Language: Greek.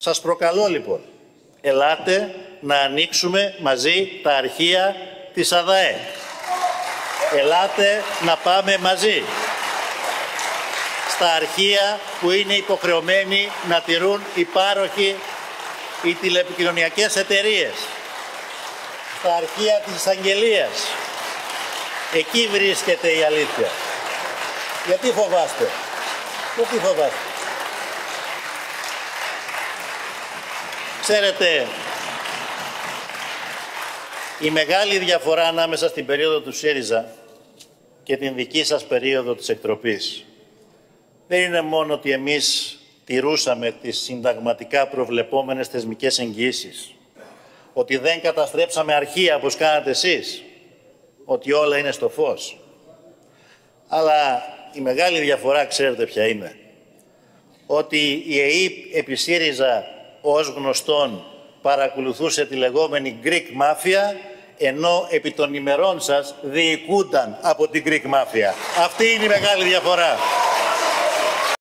Σας προκαλώ λοιπόν, ελάτε να ανοίξουμε μαζί τα αρχεία της ΑΔΑΕ. Ελάτε να πάμε μαζί στα αρχεία που είναι υποχρεωμένοι να τηρούν οι πάροχοι, οι τηλεπικοινωνιακές εταιρείες, στα αρχεία της εισαγγελίας. Εκεί βρίσκεται η αλήθεια. Γιατί φοβάστε? Γιατί φοβάστε? Ξέρετε, η μεγάλη διαφορά ανάμεσα στην περίοδο του ΣΥΡΙΖΑ και την δική σας περίοδο της εκτροπής δεν είναι μόνο ότι εμείς τηρούσαμε τις συνταγματικά προβλεπόμενες θεσμικές εγγυήσεις, ότι δεν καταστρέψαμε αρχεία όπως κάνατε εσείς, ότι όλα είναι στο φως. Αλλά η μεγάλη διαφορά ξέρετε ποια είναι? Ότι η ΕΕΠ επί ΣΥΡΙΖΑ ως γνωστόν παρακολουθούσε τη λεγόμενη Greek Mafia, ενώ επί των ημερών σας διοικούνταν από την Greek Mafia. Αυτή είναι η μεγάλη διαφορά.